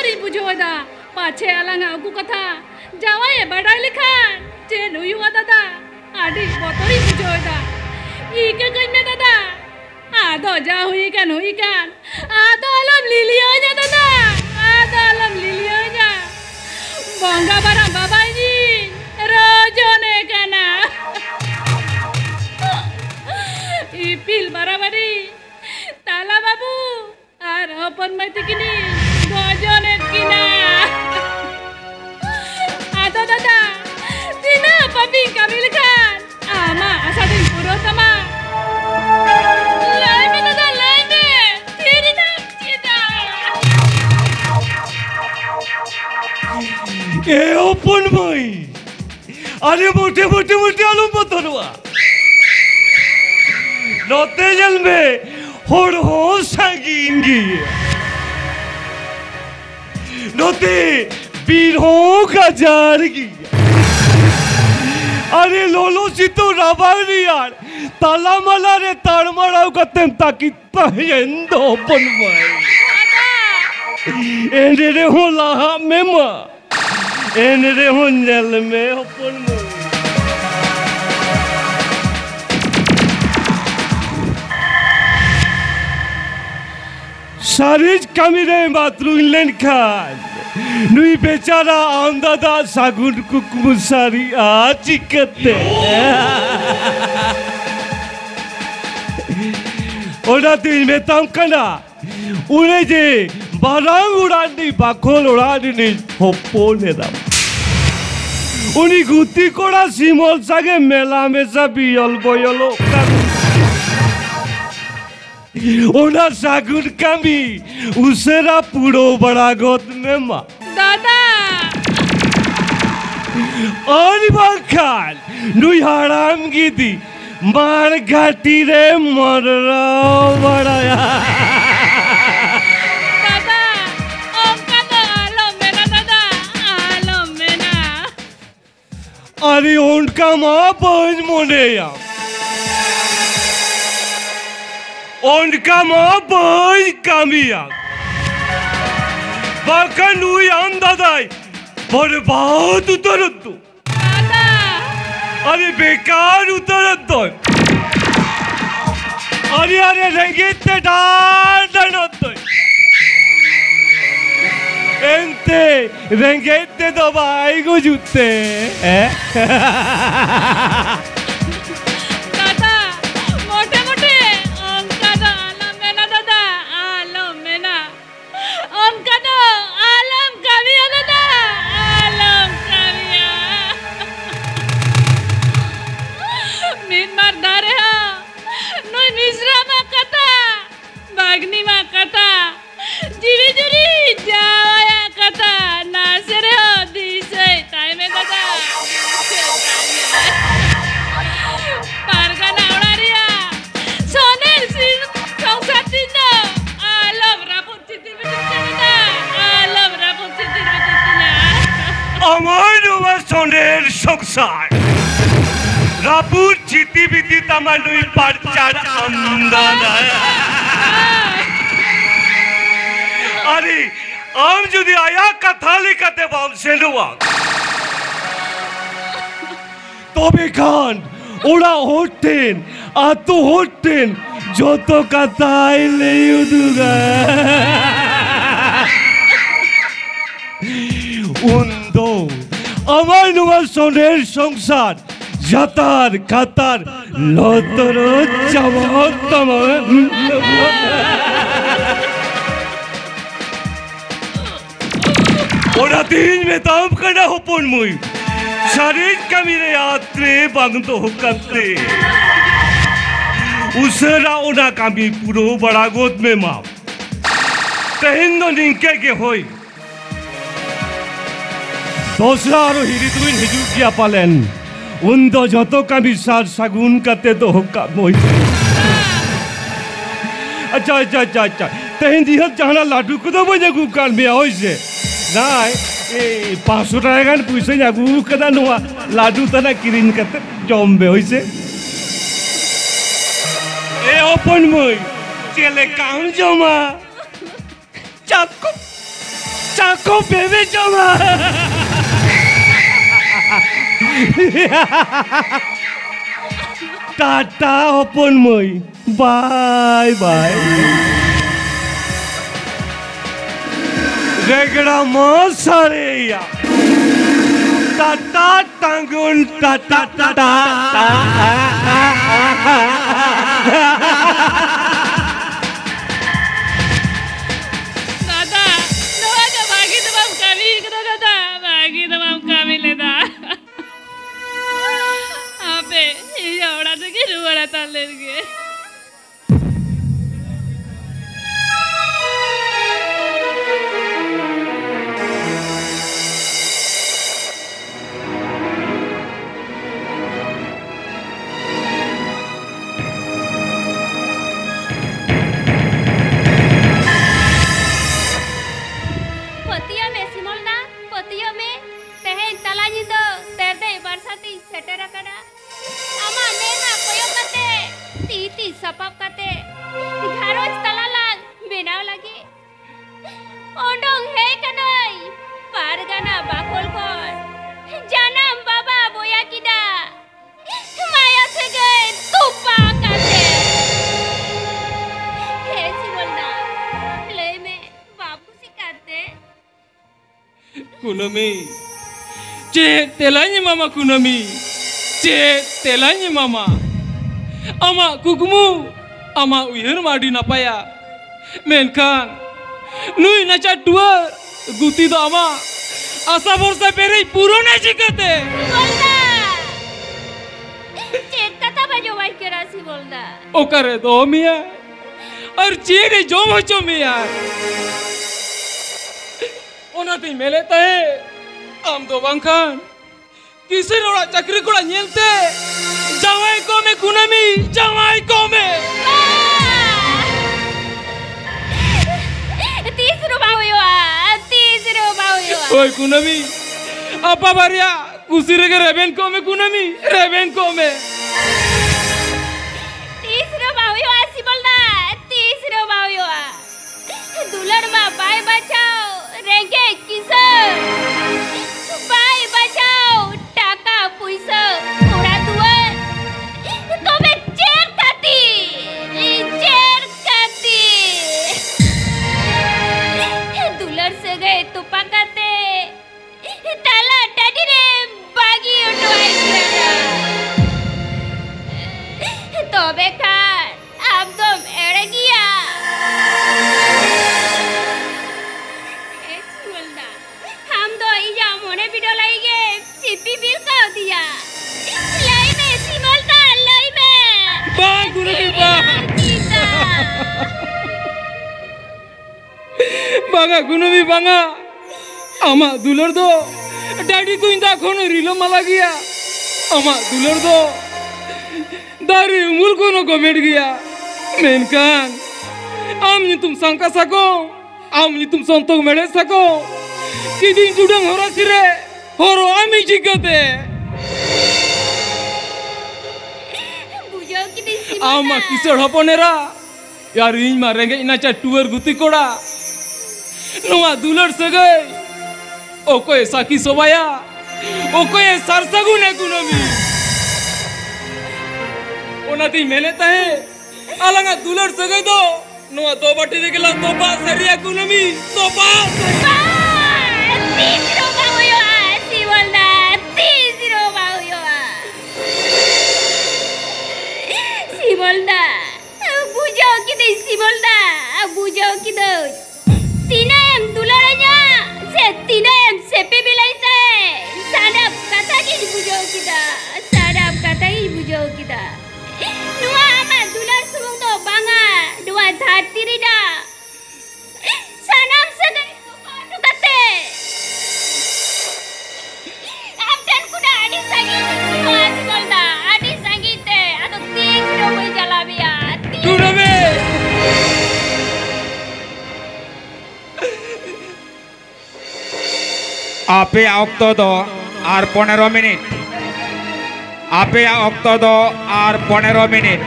बोतरी बुझोदा पाछे आलांगा अगु कथा जावाए बड़ाई लिखान चेन हुआ दादा आदि बोतरी बुझोदा इके कन्ने दादा आदो जा हुई kan आदो आलम लिलियोnya दादा आदो आलम लिलियोnya bangga barang babai ji rojone kana ipil barabari tala babu ar hopon mati kini gojone kina ado dada tina papi kamil khan ama asadin puro tama laime dada laime tiri na cita ए open भाई अरे मोटे मोटे मोटे आलू बतरवा नोते जल में होड़ हो संगींगी नोते बीर हो गजारगी अरे लोलो सितो राबानी यार ताला मला रे ताड़ मराव कतेम ताकि पहयंदो ओपन भाई एने रे हो लाहा मेमा एने रे हो जल में ओपन भाई सारिज कमिरे मातृ इंग्लैंड खान नुई बेचारा आंदादा सागुन कुकुमुसारी आचिकते ओना दिन में तमकना उन्हें जे बारांग उड़ानी बाखोल उड़ानी ने होपोने दा उन्हीं गुत्ती कोड़ा सिमोल सागे मेला में सभी अलबोयलो ओना सागुन कमी उसरा पुरो बड़ा गोत में माँ दादा और बाखान नुई हराम की थी मार घाटी रे मर रहा बड़ा दादा ओंका तो आलो मेना दादा आलो मेना अरे उनका माँ पहुँच मोने या उनका माँ पहुँच कामिया बाका नुई अंदाज़ाई बर्बाद उतरत तो दादा अरे बेकार उतरत तो अरे अरे रंगीते डाल डनत तो एंते रंगीते तो भाई को जुते दादा मोटे मोटे ओंका तो आलो मेना दादा आलो मेना ओंका तो आलम काविया दादा आलम काविया मीन मार दारे हो नुई मिश्रा मा कथा बागनी मा कथा जीवी जुरी जावाया कथा नासेरे हो दिसे टाइमे दादा पारगाना उड़ारिया सोनेर सिर संसातिनो आलम रापुत चिति बिटिना आलम रापुत चिति बिटिना আমার নবা সনের সংসার রাপুর চিতি বিতি তামালুই পারচার আমদানা আরে আম যদি আয়া কথা লিখাতে বলছে নোয়া তবে খান ওরা হতেন আত হতেন যত কথা আইলে উদুগা উন্দো আমার নোয়া সনের সংসার যাতার খাতার লতর চামতম ওরা দিন में ताम करना हो पुन मुई शरीर का मेरे यात्रे बंग तो हो करते उसरा ओना का भी पुरो बड़ा गोद में माँ तहिंदो निंके के होई दूसरा आरो हिरी तुम्हें हिजू किया पालेन उन्दो जतो का भी सार सगुन करते तो हो का मोई अच्छा अच्छा अच्छा अच्छा तहिंदी हल चाहना लाडू को तो बजे गुकाल में आओ इसे नाय ए 500 টাকা পয়সা যাগু কদা নোয়া লাডু তনা কিরিন করতে জমবে হইছে এ ওপন মই চেলে কাম জমা চাকু Sako bebe jama. Tata hopon moi. Bye bye. Regara mosareya. Tata tangun tata tata. दादा नवा का बाकी तमाम कमी करो दादा बाकी तमाम कमी लेदा आपे ये औड़ा से कि रुवाड़ा ताल लेंगे sapap kate gharoj talalang benaw lagi odong he kanai pargana bakol kor janam baba boya kida maya sege tupa kate he sibolna le me babu sikate Kunami ce telanya mama Kunami ce telanya mama ama kukumu ama uyar madi napaya menkan nui nacha dua guti do ama asa borsa pere puro na jikate bolda cek kata bajo wai kera si bolda okare do miya ar chire jom hocho miya onati meleta hai am do bangkan किसी रोड़ा चक्री कोड़ा नियलते जवाई को में कुनमी जवाई को में 30 rupiah yo ओए कुनमी apa baria कुसी रेगे रेबेन को में कुनमी रेबेन को में 30 rupiah yo asi bolna 30 rupiah yo दुलर मा बाय बचाओ रेंगे किसे बाय बचाओ टाका पैसा ओरा दुआर तबे चेर काती दुलर से गए तो पकाते ताला टाटी रे बागी उठवाई तबे खार अब तुम एड़े गया हम तो इजा मोने वीडियो लाएंगे सीपी बिल कर दिया लाई में सिमलता लाई में बाग गुरु बाग बांगा गुनमी बांगा ama dulur do daddy ko inda khono rilo mala gaya ama dulur do dari umul kono gomet gaya menkan am ni tum sangka sako am ni tum sontok mele sako kidin judang hora sire horo ami jigate bujo kidin ama kisar hoponera yar in ma renge ina cha tuer guti koda noa dulur sagai okoy saki sobaya okoy sarsagune kunami onati meleta hai alanga dulur sagai do noa do bati regela toba saria kunami toba तीसरो बाहुयो आसी बोलना तीसरो बाहुयो सी बोलना बुझो कि नहीं सी बोलना बुझो कि दो तीना एम दुलारnya से तीना एम सेपे बिलाइते sadap kata ki bujo kita sadap kata ki bujo kita nuwa ama dular sumung do banga dua dhati rida sanam sagai tu kate abdan kuda adi sangit nuwa bolda adi sangite atau 30 rupiah jalabia kunami आपे ऑक्टो दो आर 15 minute आपे ऑक्टो दो आर 15 minute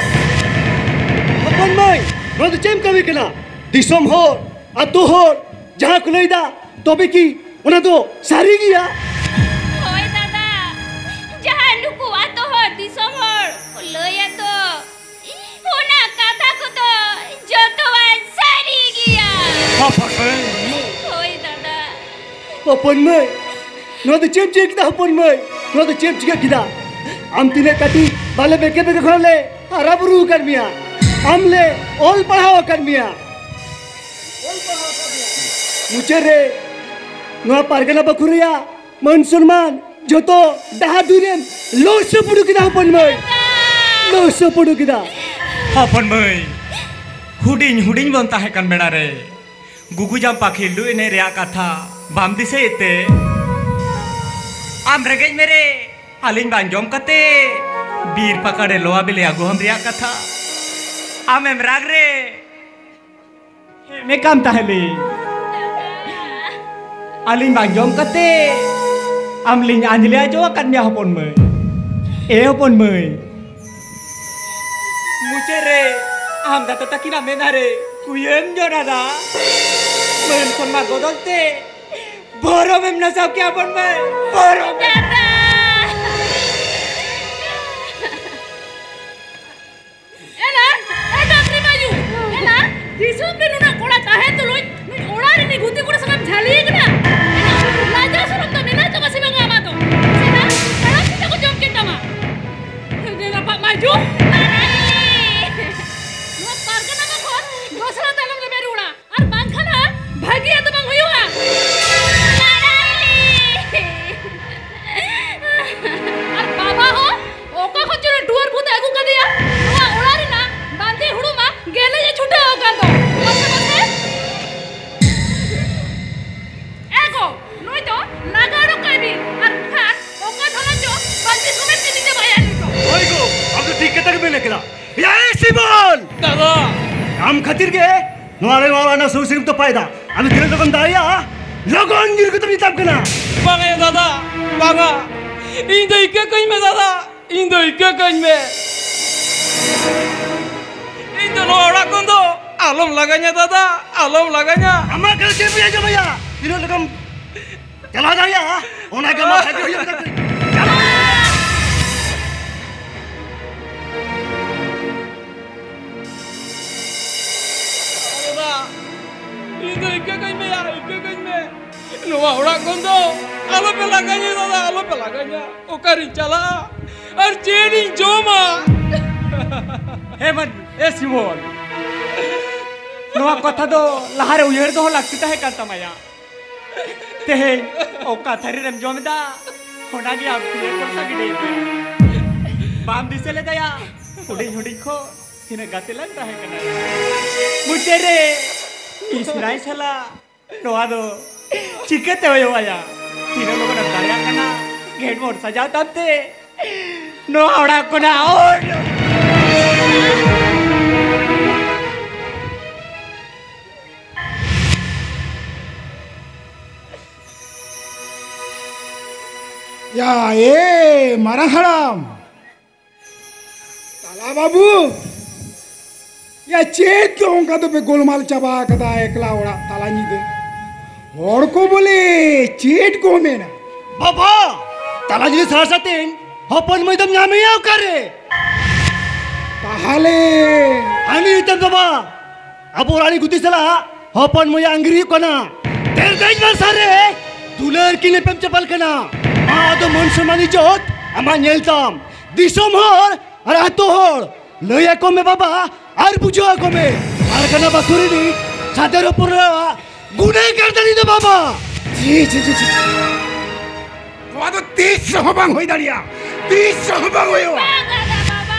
अपन माई रोद चेम कभी कना दिसम हो अतु हो जहाँ को लई दा तबे की ओना तो सारी गया होय दादा जहाँ नुकु आतो हो दिसम हर लया तो ओना कथा को तो जतवान सारी गया हपन भाई होय दादा अपन में नो तो चेप चेक दा अपन में नो तो चेप चेक किदा आम तिने काटी बाले बेके बेके खोले हरा बुरु कर मिया आमले ओल पढ़ाओ कर मिया मुझे रे नो पारगना बखुरिया मन सम्मान जो तो दहा दुरेम लो से पुडु किदा अपन में लो से पुडु किदा हपन भाई हुडिंग बनता है कन बेड़ा रे गुगु जाम पाखिलु इने रिया कथा बाम दिसे इते आम रेगेज मेरे आलिंग बांजोम कते बीर पकड़े लोआ बिले आगु हम रिया कथा आम एम राग रे मैं काम ताहली आलिंग बांजोम कते आम लिंग आंजले जो अकन मिया हपन में ए हपन में मुझे रे आम दाता तकिना मेना रे कुयेन जो दादा मैं सन्मा गोदलते बोरो में नसाव क्या हपन में बोरो में दिसम दिन उना कोड़ा ताहे तो लोई ओड़ा रे नि गुती कोड़ा सगम झाली एकना लाजा सरम तो मेना तो बसी बंगा मा तो सेना करम kita को जम केटा मा दे दाpat maju नो पारगना मा खो दोसरा तलम ले मेरू उड़ा और बांखना भागिया तो बंग हुआ और बाबा हो ओका को चुरे डुअर भूत आगु कर दिया वा ओड़ा रे ना बांधे हुडू मा गेले जे छुटा होगा तो बसे बसे एको नोय तो नागाड़ो कबी और खाट ओका धला जो बांधे समेत के नीचे भाया नी तो ओए गो अब तो ठीक कतक में लेकेला या सिमोन दादा हम खातिर के नोरे वाला ना सो सिर्फ तो फायदा अभी तेरे तो दाया लगन गिर को तो निताब कना बांगा या दादा बांगा इन तो इक्के कहीं में दादा इन तो इक्के कहीं में इन तो लोड़ा कोंदो आलम लगाnya दादा आलम लगाnya हमारा कल से भी आ जाओ भैया तीनों लगम चला जाइए ओना के मां खाते हुए तक चला दादा इन तो इक्के कहीं में यार इक्के कहीं में लोड़ा कोंदो आलम पे लगाnya दादा आलम पे लगाnya ओकारी चला और चेनी जोमा हेमन ए सिमोन नोआ कथा दो लहारे उयहर दो लागती ताहे कांता माया तेहे ओका थारी रम जोमदा होना गया कुए कोसा की देई बाम दिसे ले दया हुडिंग खो तिने गाते लगता है कना मुझे रे इसराई सला नोआ दो चिकते होयो आया तिने लोगों ने दाया कना गेट मोर सजाव तबते नो आवड़ा कोना और या ए मारा हराम ताला बाबू या चेत क्यों का तो पे गोलमाल चबा कदा एकला ओड़ा ताला नी दे और को बोले चेट को में ना बाबा ताला जी सारसातेन हपन मैदम नामे याव करे ताहले आणि इतन बाबा अपोराणी गुतीसला हपन मय अंगरी कोना तेर गैज वर सारे दुलर किने पेम चपल कना आदो मन समानी जोत अमा नेलताम दिसम हर और आतो हर लया को में बाबा और बुझो को में और कना बखुरी नी सादर ऊपर गुने कर दनी दो बाबा जी वो तो 30 हबांग होई दाड़िया 30 हबांग होयो बागा दा बाबा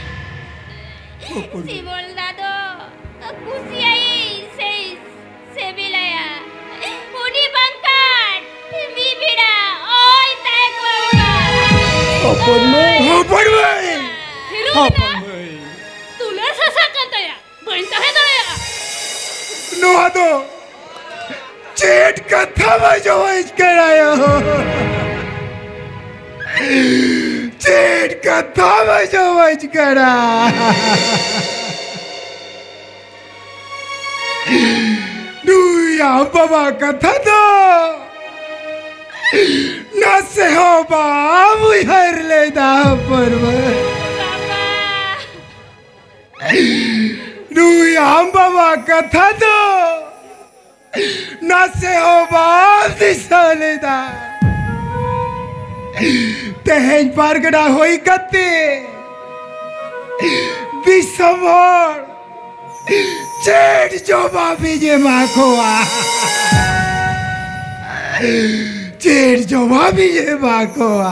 सिमोन दादो कुसियाई से बिलाया उनी बंकान बिबिड़ा ओय ताक बाबा अपन में हिरो तुला ससा कंतया बनता है दया नो तो चेट कथा में जो इसकर आया हो चेट कथा में जो इसकर या आम बाबा कथा दो ना से हो बाम हर ले दा पर्वत आम बाबा कथा दो ना से हो बाम दिशा ले दा तेहन पारगड़ा होई कते बिसमोर चेट जो बाबी जे माखोआ चेट जो बाबी जे माखोआ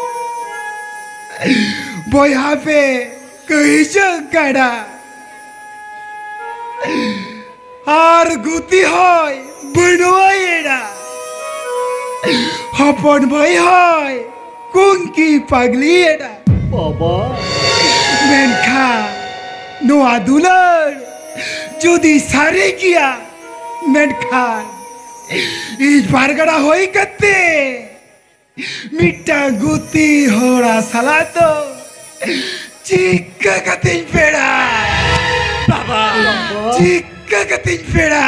वो यहाँ पे कहीं जगड़ा और गुती होय बनवाएड़ा हपन भाई होय कुंकी पगली एड़ा बाबा मेनखा नुआ दुलर जुदी सारे किया मेनखा इस बारगड़ा होई कत्ते मिट्टा गुती होड़ा सला तो चिक्का कतिन पेड़ा बाबा चिक्का कतिन पेड़ा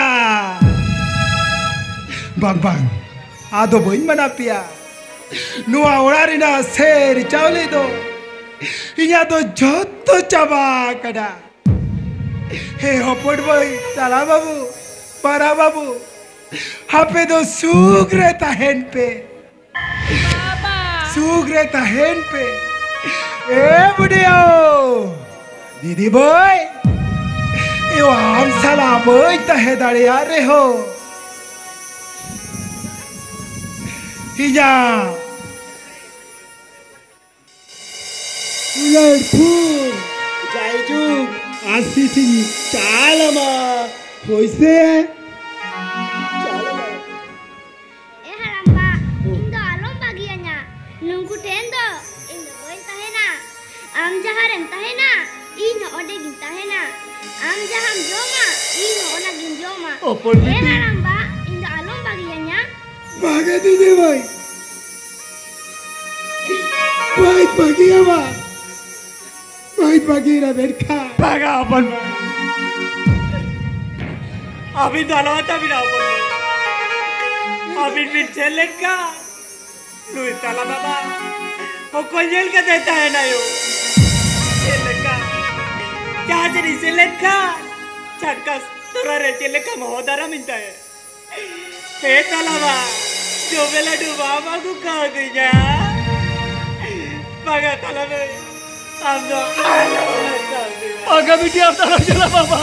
bang bang ado boy mana pia nuwa orari na ser chaule do inya do jotto chaba kada he hopot boy tala babu para babu hape do suk rehta hen pe Baba suk rehta hen pe e budio didi boy yo am sala boy ta he dare are ho Iya. Ular pun, jai juk, asli sini, calama, hoise. Haramba, indo alom bagiannya, nunggu tendo, indo boy tahena, am jaharem tahena, ino odegin tahena, am jaham joma, ino onagin joma. Haramba, indo alom bagiannya. Bagai didi boy. Baik bagi apa? Baik bagi na berka. baga अपन अभी डाला था भी ना अपन अभी भी चले का Louis ताला बाबा वो कोई जेल का देता है ना यो चले का क्या जरी चले का चटका तोरा रे चले का महोदरा मिलता है हे ताला बा जो बेला डूबा बाबू का दिया baga ताला में हम तो baga बिटी आप ताला चला बाबा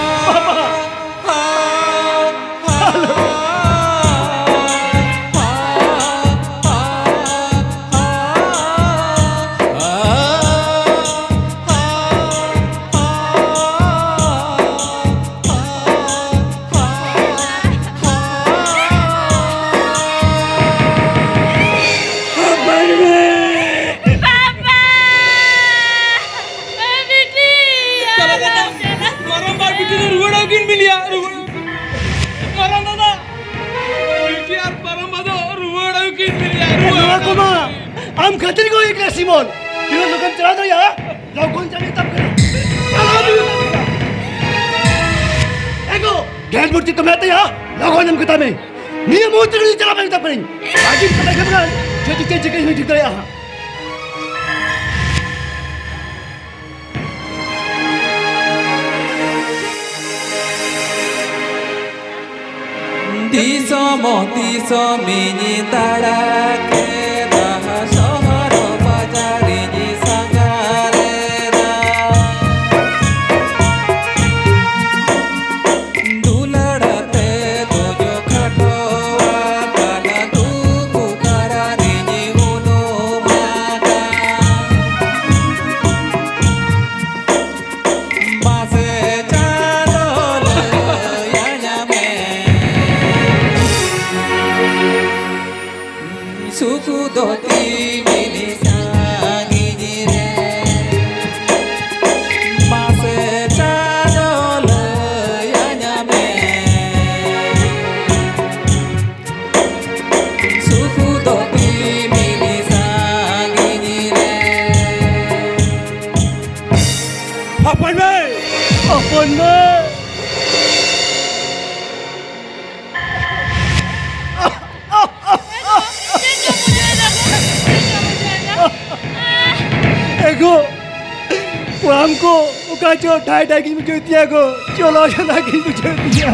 हम खतरी को एक सिमोन ये लोग चला दो यार लोग कौन चले तब करो एको गैर मूर्ति तो मैं तो यार लोगों ने कहा मैं नहीं मूर्ति नहीं चला मैं तब करें आगे पता कर रहा जो जितने जगह में दिख रहा है दिसो मिनी तारा के शहर बाजारी संगारे दुलड़ते तुझो खटोआ काना तू पुकारा रिनी उनो मागा बासे चादोल याना में सुखु ओका चो ठाई ठाई की मुझे दिया गो चलो चला की मुझे दिया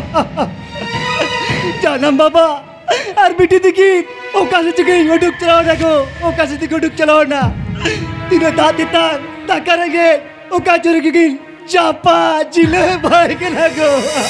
जानम बाबा और बेटी दिखी ओका से चुके उड़ुक चलाओ ना गो ओका से दिखो उड़ुक चलाओ ना तीनों दांत देता ता करेंगे ओका चोरी की चापा जिले भाई के ना गो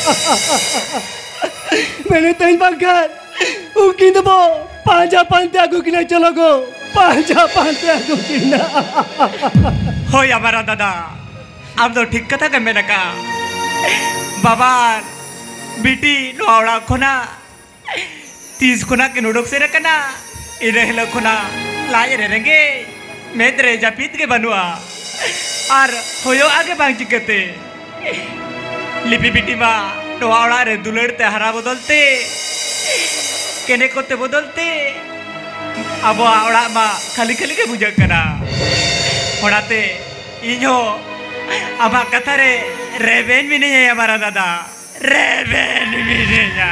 मैंने तीन बंकर उनकी तो वो पांचा पांते आगो की नहीं चलो गो पांचा पांते आगो की ना हो या हमारा दादा अब तो ठीक कथा कर मैंने कहा बाबा बेटी नौड़ा खोना 30 खोना के नोडोक से रखना इन्हें लो खोना लाए रहेंगे मैं तेरे जापीत के बनुआ और होयो आगे बांग चिकते लिपि बेटी माँ नौड़ा रे दुलड़ते हरा बदलते केने कोते बदलते अब आवड़ा माँ खाली खाली के बुझा करा होड़ाते इन्हों अब कथा रे रेवेन भी नहीं है हमारा दादा रेवेन भी नहीं है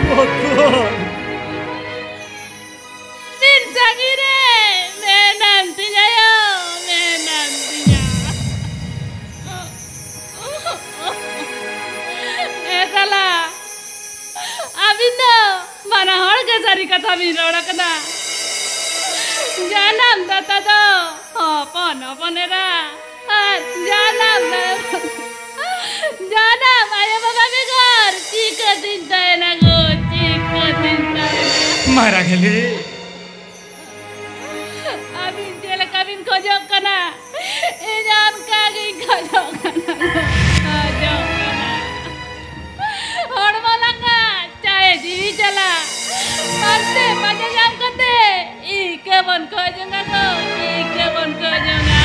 Sin sagire, menam tijayo, menam tija. Ekala, abindo mana hor ke sari kata bino rakna. Janam data do, apon era, janam ayo baba begor, chika tinta na go, chika tinta. मारा गले Abin jela kabin kojok kana. Inam kagin kojok kana. Kojok kana. Hor malanga chahe jiwi chala. Pante pada jam kate. Ike bon kojonga ko. Ike bon kojonga.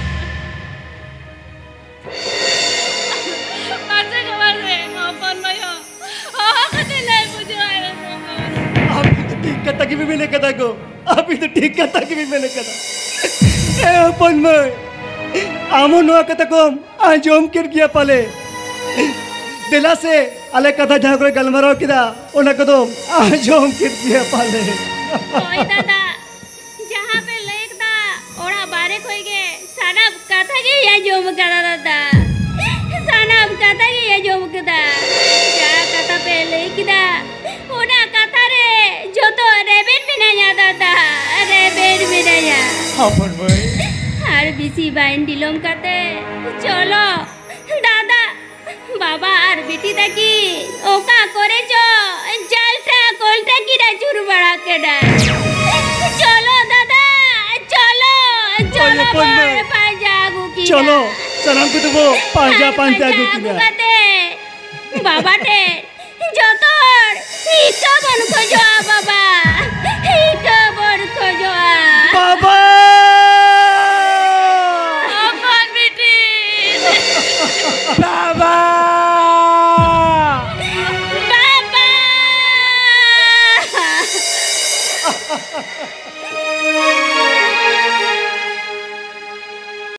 Marse ko marse. Ngopon mayo. Oh kate lai pujo ayah ngopon. अभी तो ठीक कथा की भी मैंने कथा को अभी तो ठीक कथा की भी मैंने कथा ए अपन में आमो नुआ कथा को आजोम कर गया पाले दिला से अले कथा जहाँ कोई गलमरो किदा उन्हें कदो आजोम कर गया पाले ओए दादा जहाँ पे लेक दा ओड़ा बारे कोई के साना कथा के या जोम करा दादा साना कथा के या जोम कदा जा कथा पे लेक दा ओना कथा रे जो तो रेबेन में नहीं आता था रेबेन में नहीं अपन भाई हर बिसी बाइन दिलोम करते चलो दादा बाबा और बेटी तकी ओका करे जो जलता कोलता की ना चुरू बड़ा के डा चलो दादा चलो चलो पांजागु की चलो सलाम को तो वो पांजा पांजा को किया बाबा टे जो तो इका बन को जो बाबा